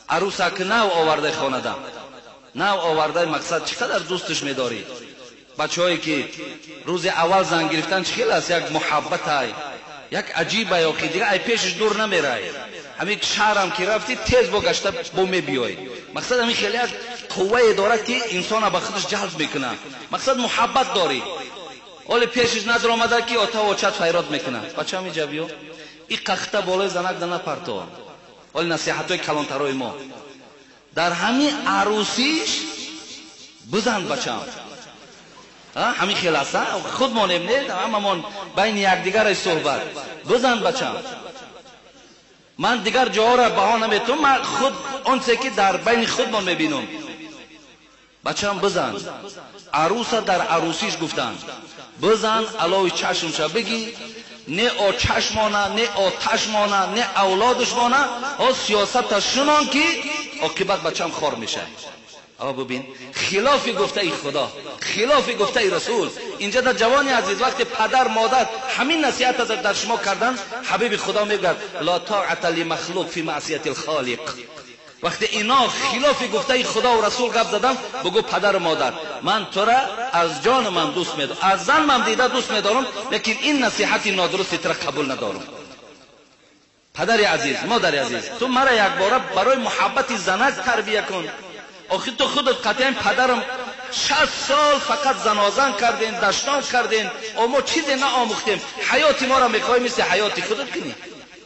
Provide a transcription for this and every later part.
عروسک نو آورده خانده، نو آورده مقصد چقدر دوستش می‌داری. بچه‌هایی که روز اول زنگ گرفتن چخیل است، یک محبت های یک عجیبه یا که دیگه ای پیشش دور نمیره. همین شهرم که رفتی تیز بگشته بو میبیای. مقصد همین خیلی از قوه داره که انسان به خودش جلب میکنه. مقصد محبت داری، ولی پیشش ندار آمده که آتا و چت فیراد میکنه. بچه همین جبیو این قخته بالای زنک دنه پرتو، ولی نصیحت های کلانترهای ما در همین عروسیش بزن بچه همین خیلی است. خود مانیم نه هممون بین یک دیگر صحبت بزن بچه. من دیگر جاها را بها نمیتونم، من خود اون چه که در بین خودمان میبینم. بچه هم بزن. عروس در عروسیش گفتن بزن علاوه چشمش بگی نه او چشمانه نه آتش مانه نه اولادش مانه ها سیاست شنان که عاقبت بچه هم خار میشه. اما ببین خلاف گفته ای خدا، خلاف گفته ای رسول. اینجا در جوانی عزیز وقتی پدر مادر همین نصیحت در شما کردن، حبیب خدا میگه لا طاعت لمخلوق فی معصیت الخالق. وقتی اینا خلاف گفته ای خدا و رسول گپ زدن، بگو پدر مادر من تو را از جان من دوست میدارم، از زن من دیده دوست میدارم، لیکن این نصیحت نادرستی تو را قبول ندارم. پدر عزیز، مادر عزیز، تو مرا یک بار برای محبت زنک تربیه کن. آخه تو خودت قطعا پدرم 60 سال فقط زنازن کردین، دشنام کردین، اما چیزی نه آموختیم. حیاتی ما را میخوای مثل حیاتی خودت کنی.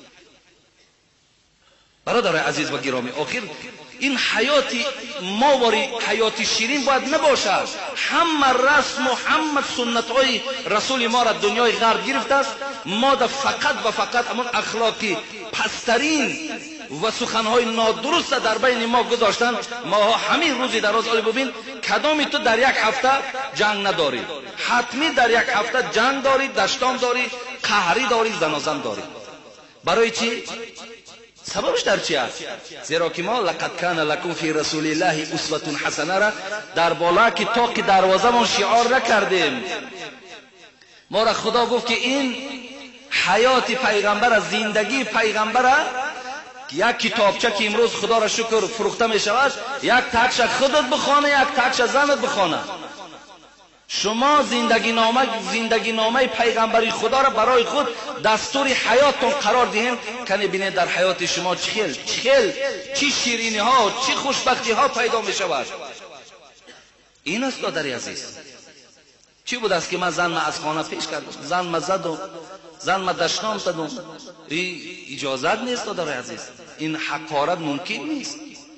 برادر عزیز و گرامی، آخر این حیاتی ما واری حیاتی شیرین باید نباشد. همه رسم و همه سنت های رسول ما را دنیای غرب گرفته است. ما دا فقط و فقط همون اخلاقی پسترین و سخنهای نادرست در بین ما گذاشتن. ما همین روزی دراز آلی ببین کدامی تو در یک هفته جنگ نداری، حتمی در یک هفته جنگ داری، دشتام داری، قهری داری، زنازن داری. برای چی؟ سببش در چی است؟ زیرا که ما لقد کان لکم فی رسول الله اسوه حسنه را در بالا که تا که دروازه من شعار نکردیم. ما را خدا گفت که این حیات پیغمبر، زندگی پیغمبر، یک کتابچه که امروز خدا را شکر فروخته می شود، یک تکش خودت بخوانه، یک تکش زنت بخوانه. شما زندگی نامه پیغمبری خدا را برای خود دستور حیاتتون قرار دهیم. کنی بینید در حیات شما چی شیرینی ها، چی خوشبختی ها پیدا می شود. این است دادری عزیز. چی بود است که من زن ما از خانه پیش کردم، زن ما زدم، زن ما دشنام زدم. اجازت نیست دادری عزیز، این حقارت ممکن نیست.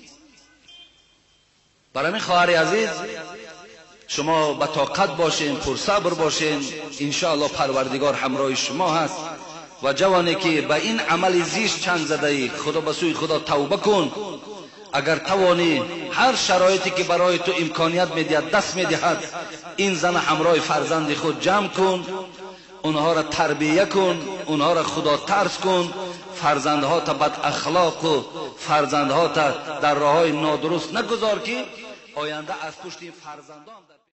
برای من خواهر عزیز شما با طاقت باشین، پرصبر باشین، انشاءالله پروردگار همراه شما هست. و جوانی که به این عمل زیست چنگ زده ای، خدا به سوی خدا توبه کن. اگر توانی هر شرایطی که برای تو امکانیت میدهد دست میدهد، این زن همراه فرزند خود جمع کن، اونها را تربیه کن، اونها را خدا ترس کن، فرزندها تا بد اخلاق و فرزندها تا در راههای نادرست نگذار که آینده از پشت این فرزندان